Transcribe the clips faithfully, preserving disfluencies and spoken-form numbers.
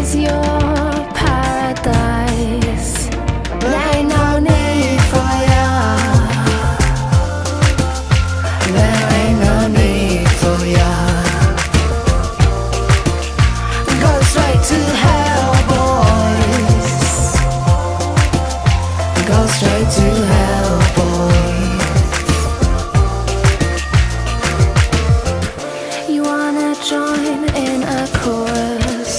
is your paradise. There ain't no need for ya. There ain't no need for ya. Go straight to hell, boys. Go straight to hell, boys. You wanna join in a chorus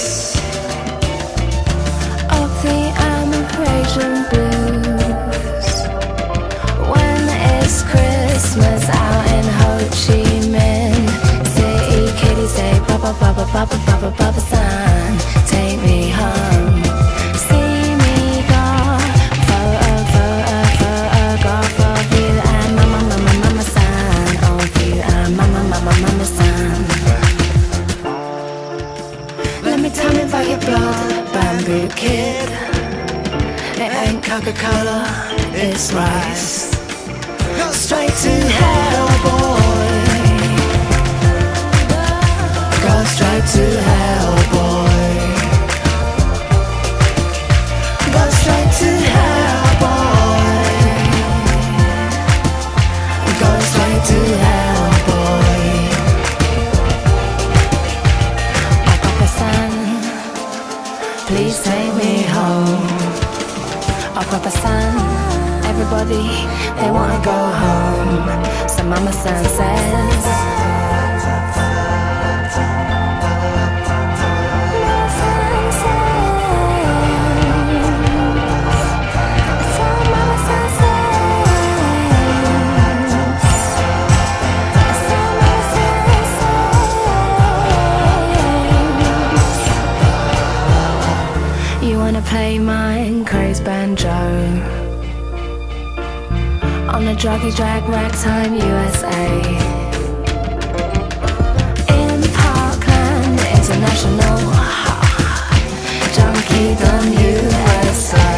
of the Amerasian blues when it's Christmas out in Ho Chi Minh City. Kitties say Papa, Papa, Papa, Papa, Papa San, take me home. See me go, photo, photo, photograph of you and Mama, Mama, Mama San, of you and Mama, Mama, Mama San. Let me tell me about your blood, bamboo kid. It ain't Coca-Cola, it's rice. Go straight to hell, boy. Go straight to hell, boy. Go straight to hell, boy. Go straight to hell, boy. Oh, Papa San, please take me home. Oh, Papa San, everybody, they wanna go home. So Mama San says, you wanna play mine, craze banjo on a druggy drag ragtime U S A in Parkland International, Junkiedom U S A,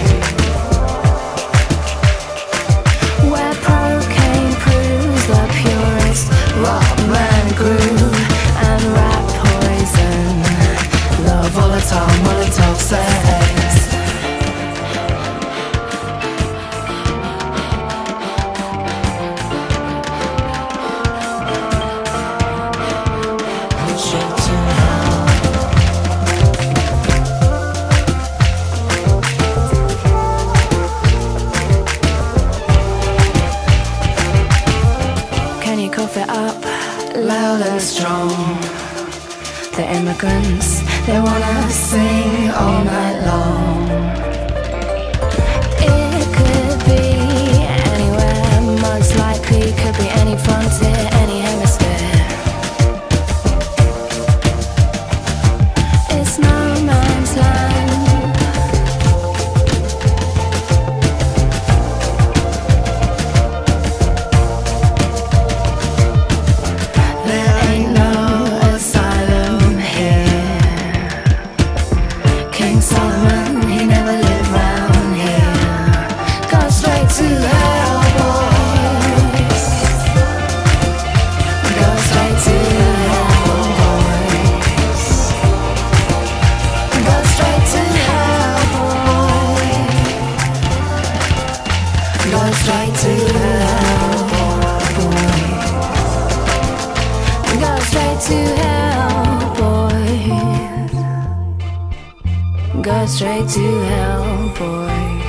where cocaine proves the purest rock man groove and rap poison, the volatile Molotov sex. Can you cough it up loud and strong? The immigrants, they wanna sing all night long. It could be anywhere, most likely could be any frontier, any hemisphere. It's no man's land. There ain't no asylum here. King Solomon, he never lived round here. Go straight to hell, boys. Go straight to hell, boys. Go straight to hell, boys. Go straight to hell, boys. Go straight to hell, boys. Go straight to hell, boys.